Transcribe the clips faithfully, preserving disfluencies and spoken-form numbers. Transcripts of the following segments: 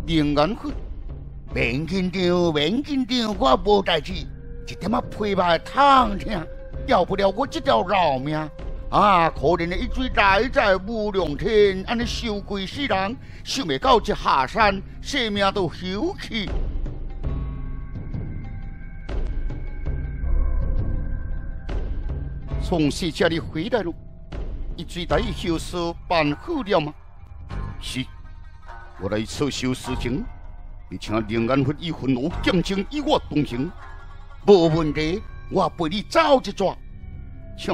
灵眼血，免紧张，免紧张，我无代志，一点仔皮肉痛疼，要不了我这条老命。啊！可怜的一嘴来在无量天，安尼受贵世人，想袂到一下山，性命都休去。从西家里回来了，一嘴来后事办好了吗？是，我来撤销事情，你请灵安府以愤怒减轻与我同行，无问题，我陪你走一抓。请。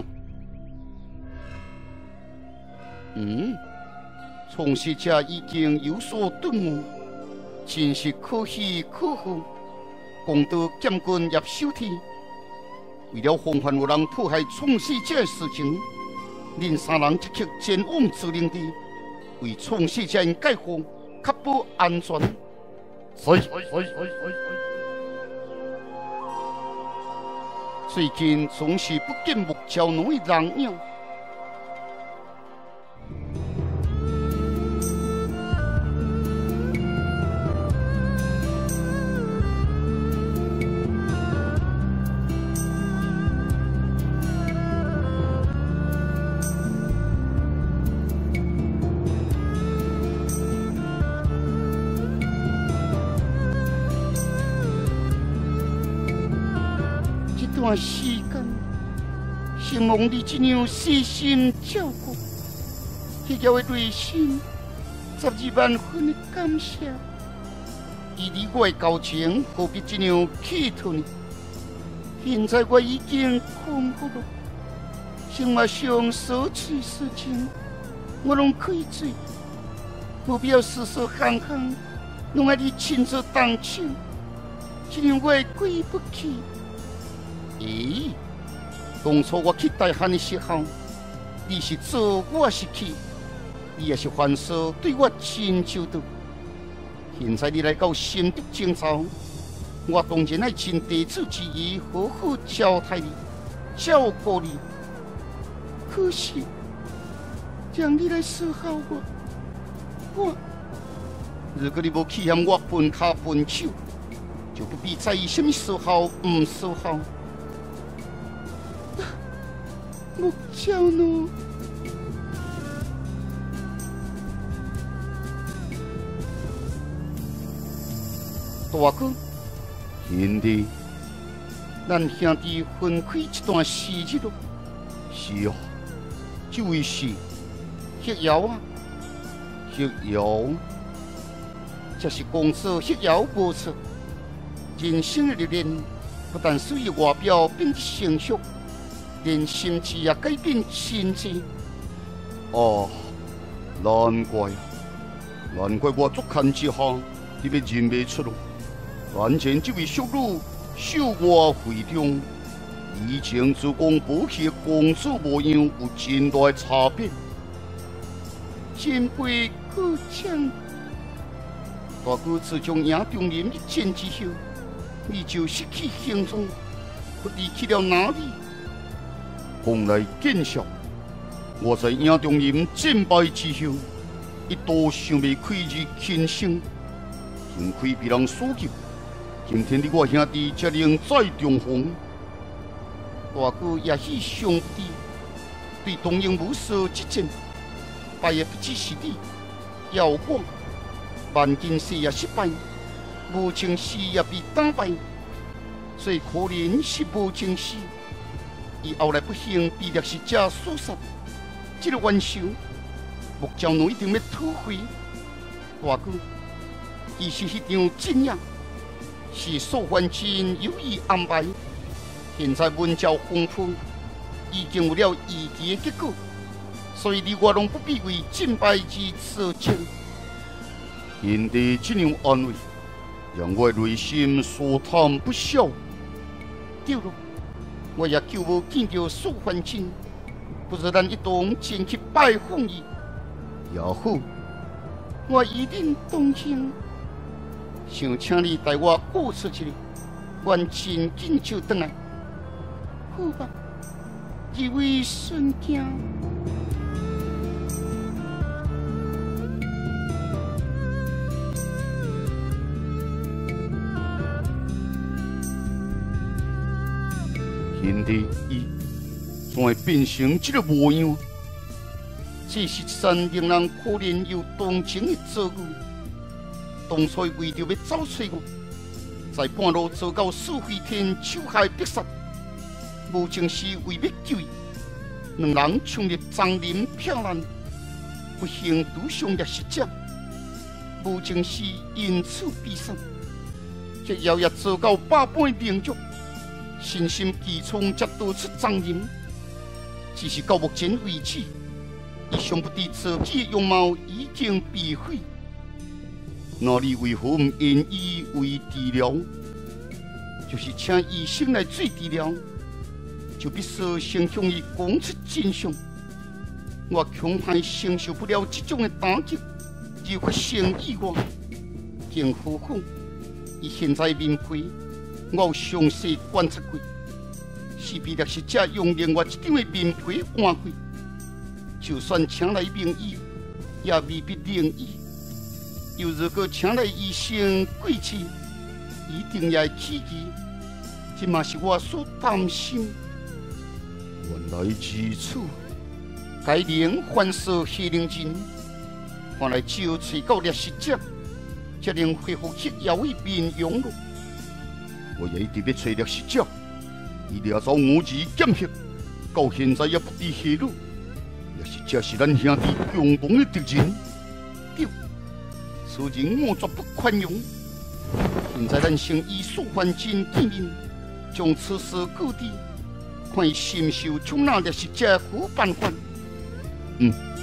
嗯，从事者已经有所顿悟，真是可喜可贺。功德剑君也收天，为了防范有人迫害从事者的事情，恁三人即刻前往指令地，为从事者因解放，确保安全。是。最近总是不见木桥农的人影。这段时间，希望你这样细心照顾，迄条的内心十二万分的感谢。以你我的交情，何必这样企图呢？现在我已经康复了，生活上所处事情，我拢可以做，无必要时时刻刻拢爱你亲自动手，这样我会过意不去。咦，当初我去大汉的时候，你是做，我是去，你也是凡事对我真周到。现在你来到新竹征召，我当然爱尽弟子之义，好好招待你，照顾你。可是，让你来思考我，我如果你无去嫌我分卡分手，就不必在意什么时候唔时候。木桥呢？大哥，兄弟，咱兄弟分开一段时日咯。是哦，这位是黑瑶啊，黑瑶，这是公子黑瑶无错。人生的历练，不但属于外表变得成熟。连心智也改变真济。哦，难怪，难怪我足看之下，你要认不出咯。眼前这位淑女，秀外慧中，以前自讲宝气的公主模样有真大的差别。前辈过奖，大哥自从赢中人一战之后，你就失去行踪，不知去了哪里。风来见笑，我在营中人战败之后，一度想要开日轻生，幸亏被人所救。今天你我兄弟才能再重逢。大哥也许上帝对东瀛武术之战，败的不只是你，也有我。万金世也失败，无情世也被打败。最可怜是无情世。伊后来不幸被掠食者所杀，这个冤仇，木桥农一定要讨回。大哥，伊是迄场战役，是素还真有意安排。现在文教丰富，已经有了预期的结果，所以你我拢不必为战败之所惊。兄弟这样安慰，让我内心舒坦不少。对了。我也久无见到苏焕清，不如咱一同前去拜访伊。也好，我一定同行。想请你带我过出去，我真紧就回来。好吧，一位顺行。 帝伊怎会变成这个模样？这是一件令人可怜又同情的遭遇。当初为着要找找我，在半路遭到苏飞天手下逼杀，无情是为要救伊，两人冲入丛林飘难，不幸拄上烈士者，无情是因此悲伤。却遥也遭到百般凌辱，身心俱创，才逃出丛林。只是到目前为止，伊想不知自己的容貌已经被毁。那你为何唔愿意为治疗？就是请医生来做治疗，就必须先向伊讲出真相。我恐怕承受不了这种的打击，就发生意外。更何况，伊现在面皮，我有详细观察过，是被烈士者用另外一张的面皮换过。就算请来名医，也未必灵医。又如果请来医生贵气，一定也会起疑。这嘛是我所担心。原来如此，该灵反射黑灵人，看来只有找到烈士者，才能恢复黑妖的面容了。我也一直要找烈士者，伊掠走我儿剑血，到现在也不知下落。烈士者是咱兄弟共同的敌人，对。此人我绝不宽容。现在咱先以素还真见面，将此事告知，看伊是否受冲那烈士者苦办法。嗯。